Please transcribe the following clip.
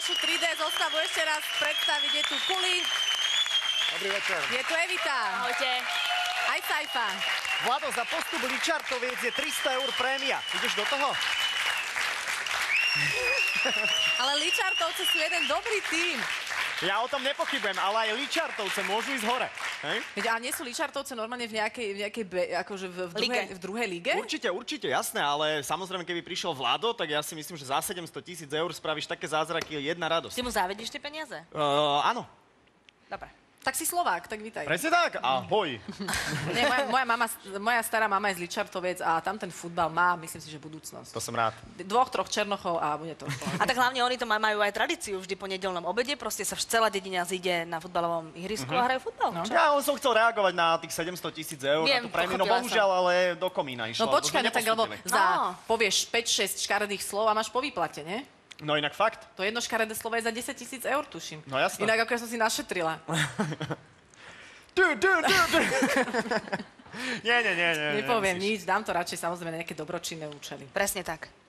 našu 3D zostavu ešte raz predstaviť. Je tu Kuli. Dobrý večer. Je tu Evita. Ahojte. Aj Saifa. Vlado, za postup Ličartoviec je 300 € prémia. Ideš do toho? Ale Ličartovce sú jeden dobrý tím. Ja o tom nepochybujem, ale aj Ličartovce môžu ísť hore. Hej? A nie sú Ličartovce normálne v nejakej akože v druhej lige? Určite, jasné, ale samozrejme, keby prišiel Vlado, tak ja si myslím, že za 700 000 € spravíš také zázraky, jedna radosť. Ty mu závidíš tie peniaze? Áno. Dobre. Tak si Slovák, tak vítaj. Presne tak? Ahoj. Nie, moja stará mama je z Ličartoviec a tam ten futbal má, myslím si, že budúcnosť. To som rád. 2-3 Černochov a bude to. A tak hlavne oni to majú aj tradíciu vždy po nedeľnom obede, proste sa celá dedina zíde na futbalovom ihrisku a hrajú futbal. No. Ja som chcel reagovať na tých 700 000 €, Viem, na tú prémiu, no pochopila bohužiaľ, ale do komína išlo. No počkaj, tak lebo No. povieš 5-6 škaredých slov a máš po výplate, nie? No inak fakt. To jedno škaredé slovo je za 10 000 €, tuším. No jasné. Inak ako ja som si našetrila. Nie. Nepoviem nič, dám to radšej samozrejme na nejaké dobročinné účely. Presne tak.